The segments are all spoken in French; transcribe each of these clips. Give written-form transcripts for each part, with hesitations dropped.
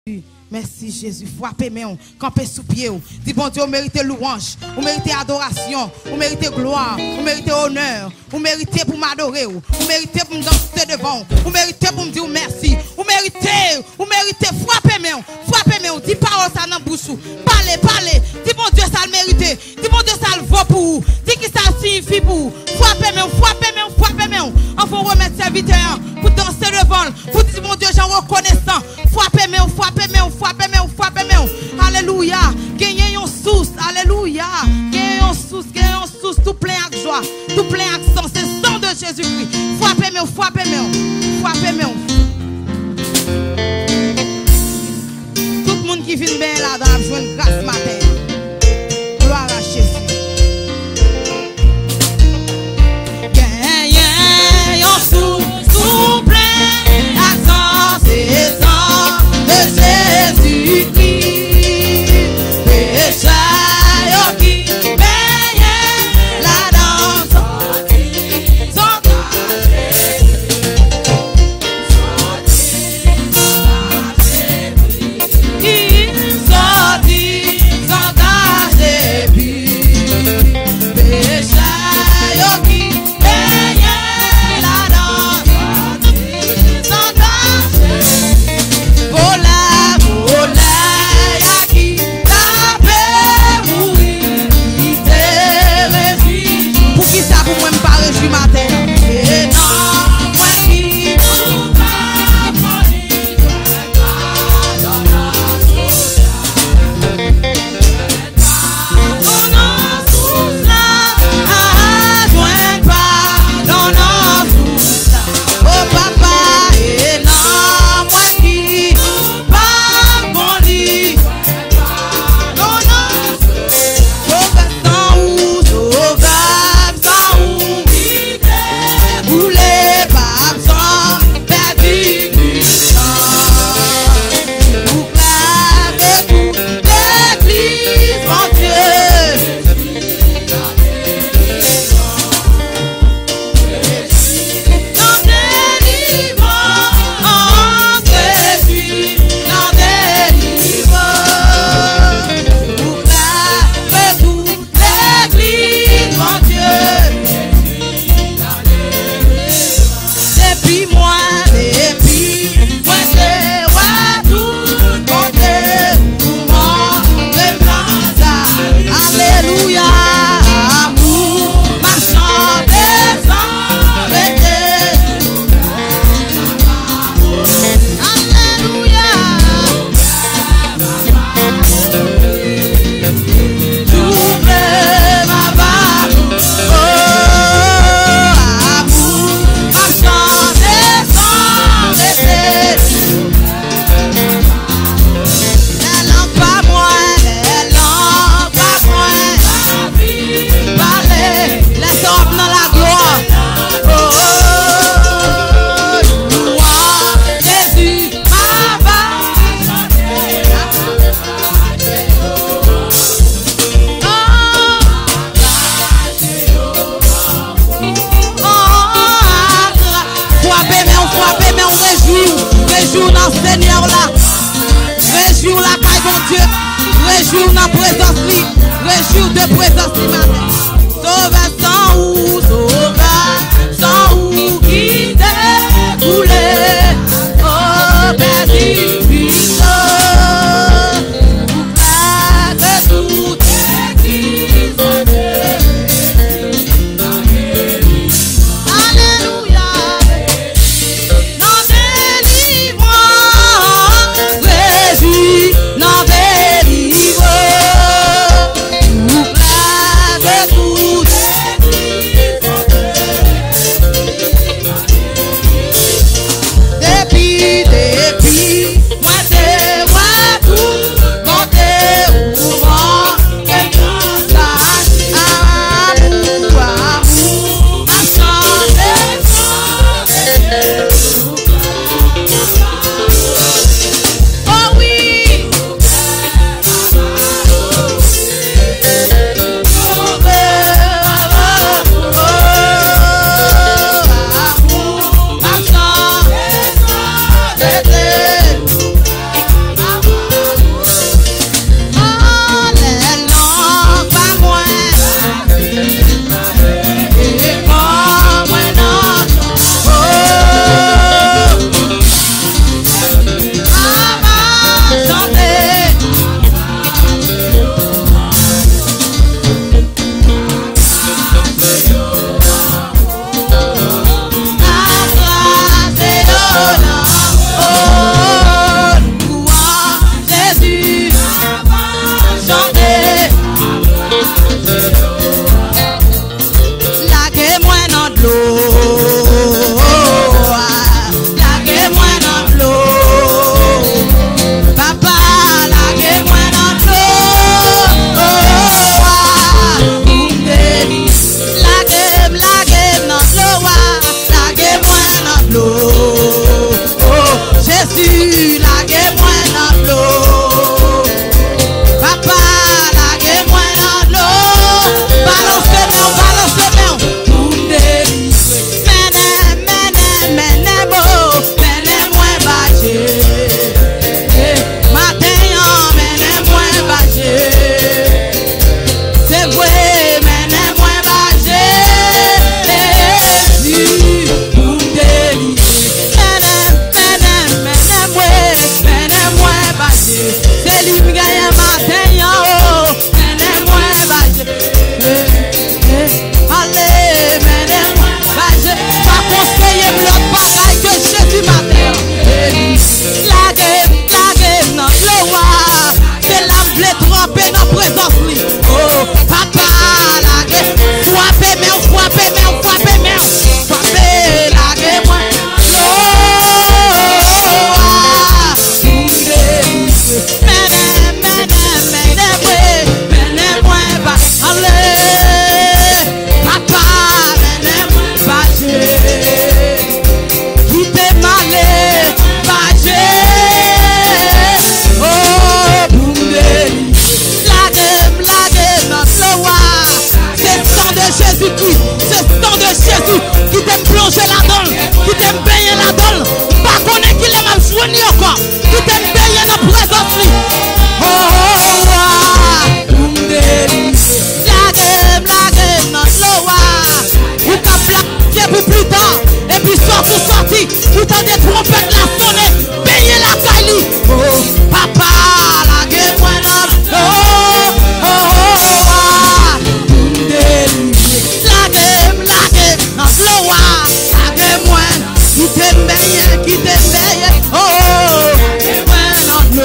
Merci Jésus, frappez main, campez sous pied. Dis bon Dieu, vous méritez louange, vous méritez adoration, vous méritez gloire, vous méritez honneur, vous méritez pour m'adorer, vous méritez pour me danser devant, vous méritez pour me dire merci, vous méritez, frappez main, dis parole ça dans bouche, parlez, dis bon Dieu ça le mérite, dis bon Dieu ça le vaut pour vous, dis que ça signifie pour vous, frappez main, enfin remettre serviteur pour danser devant, pour dire bon Dieu j'en reconnaissant, frappez main. Alléluia. Gagnez une source. Alléluia. Gagnez une source. Tout plein avec joie. Tout plein avec sang. C'est le sang de Jésus-Christ. Frappez-moi. Tout le monde qui vient bien là dans la joie de grâce matin. Gloire à Jésus. Gagnez une source. Tout plein avec sang. C'est le sang de Jésus-Christ. Réjouis dans la présence, réjouis de présence matin. Sauveur sans ou, sauveur sans ou, qui déboulait, oh, Père puissant, de toute église de Dieu. Alléluia, dans délivrance, réjouis dans délivrance. C'est lui qui gagne matin, oh, menez-moi, bâche. Allez, menez-moi, bâche. Pas conseiller l'autre bagaille que Jésus matin. La gueule, non, le roi. C'est l'âme blé trempée dans la présence. Oh, papa, la gueule. Frappez, mais frappez, mais frappez, mais frappez, la gueule, moi. Jésus qui t'aime plonger la donne, qui t'aime baigner la donne, pas connaître qu'il est même soigné encore, qui t'aime baigner dans la présence. Oh, blague, non, le ou t'as plaqué pour plus tard, et puis sorti, ou t'as des trompettes la sonner, baigner la caille. Oh, papa, la gueule, moi, non, qui t'éveille, oh, non,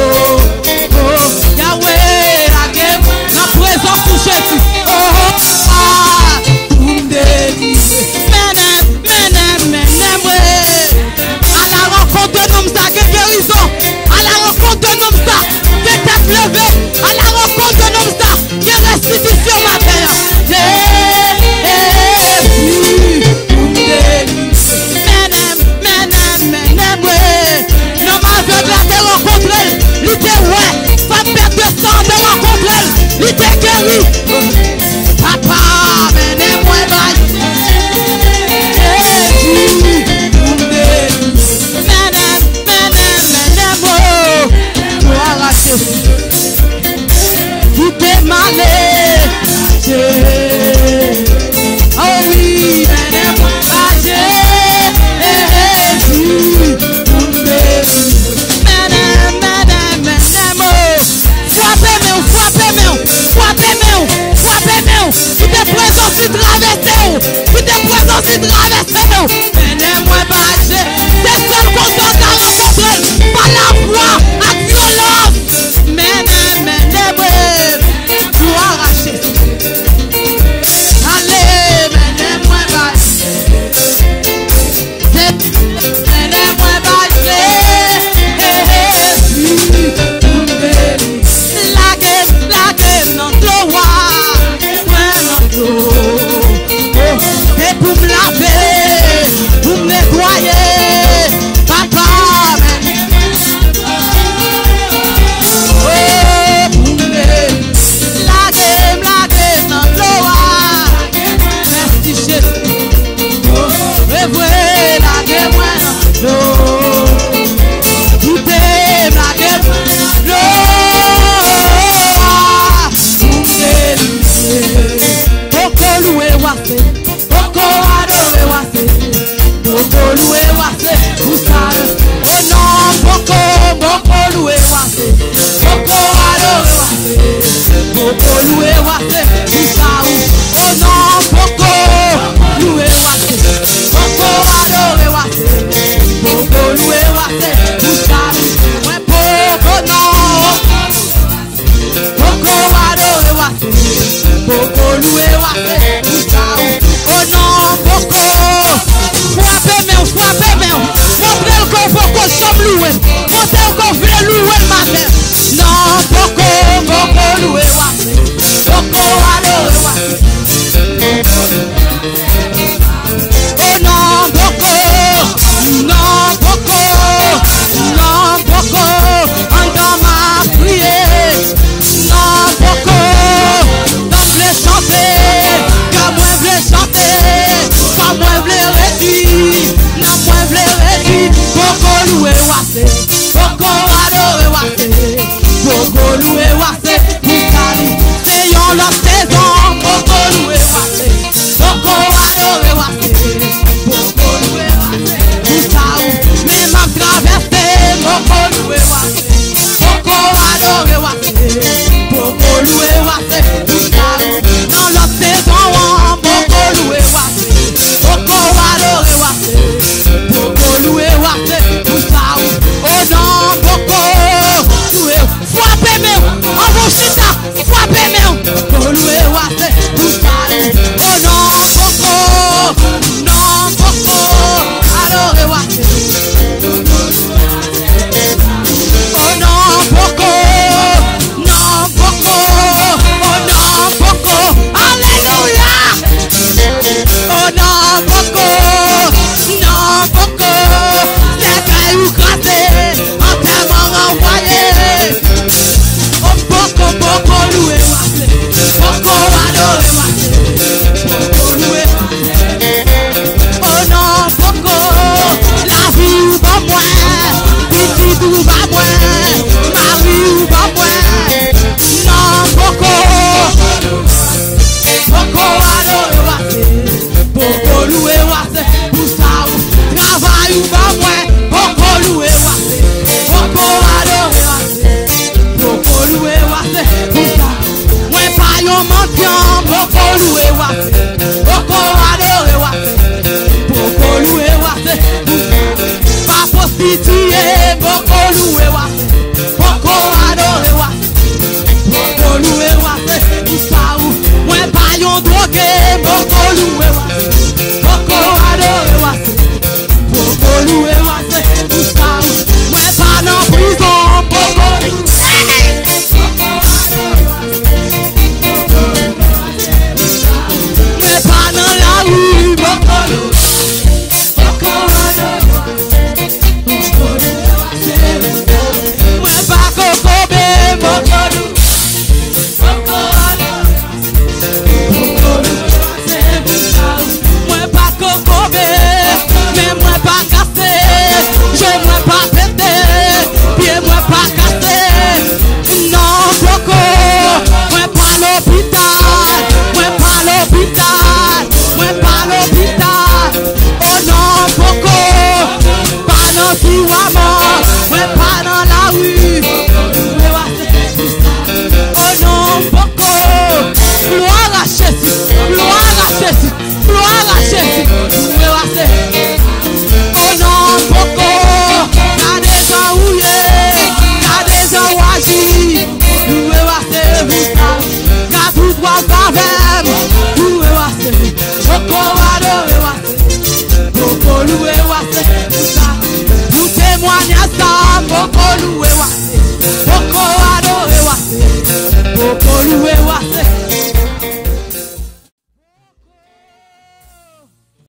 Yahweh, la présence de Jésus, à la rencontre de l'homme ça, qui guérison, à la rencontre de l'homme ça, qui est levé, à la rencontre de l'homme ça, qui est restitution matin. Il était ouais, pas perdre de temps de rencontrer, il était guéri. Papa, menez-moi, menez-moi, gloire à Jésus. Tout est malé, oh oui, menez-moi, qui te présente si traversé, menez-moi bâché, c'est seul qu'on doit rencontrer, pas la voix, à violence, menez-moi, gloire à Jésus, allez, menez-moi bâché, menez-moi bâché, la non, le roi. Et pour me laver, pour me nettoyer, papa, oh, pour me laver dans l'eau, merci Jésus, oh, et vrai, laguez-moi dans l'eau, tout est laguez-moi dans l'eau, pour me Boko loué wase, boko adoré wase, boko loué wase, poussade. Oh non, boko loué wase, boko adoré wase, boko loué wase, poussade. Oh non, boko loué wase, boko adoré wase, boko loué wase, poussade. Ouais, boko non, boko adoré wase. Boko loué wase, oh non, boko. Frappez, mais montrez le qu'on faut qu'on somme loué. Montrez qu'on veut louer.